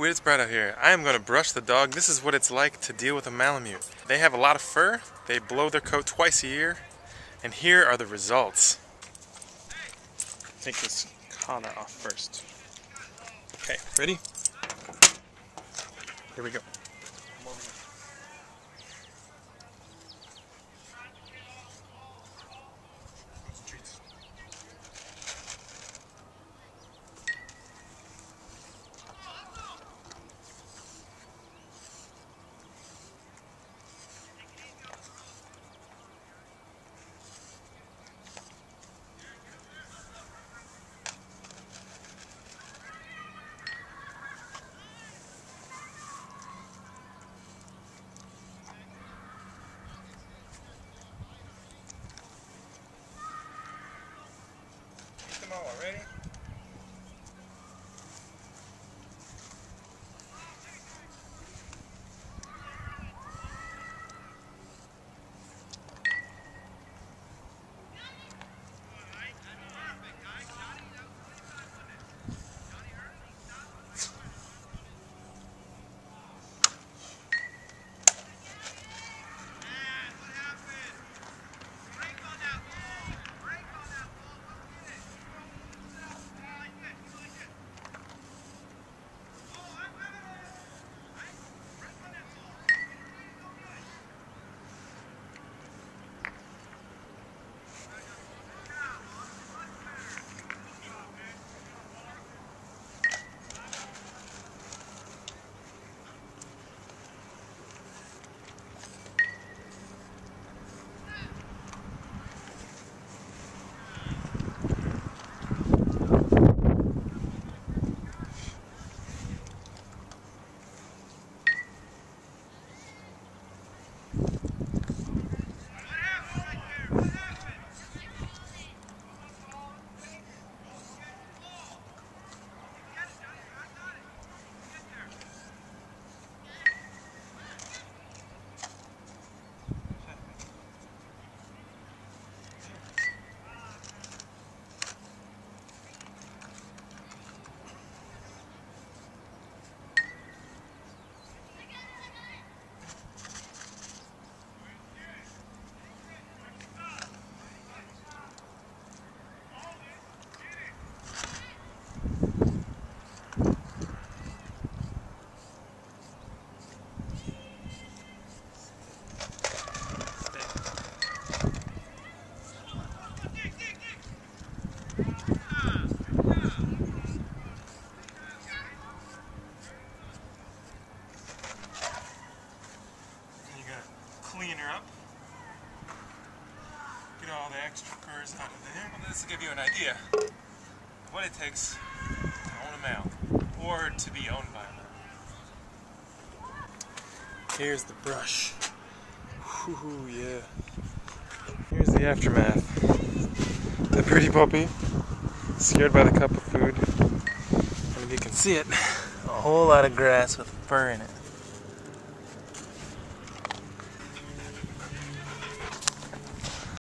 Malamute, it's Brad out here. I am going to brush the dog. This is what it's like to deal with a Malamute. They have a lot of fur, they blow their coat twice a year, and here are the results. Take this collar off first. Okay, ready? Here we go. Ready? Clean her up. Get all the extra furs out of there. And this will give you an idea of what it takes to own a male, or to be owned by a male. Here's the brush. Whoo, yeah. Here's the aftermath. The pretty puppy, scared by the cup of food. And if you can see it, a whole lot of grass with fur in it.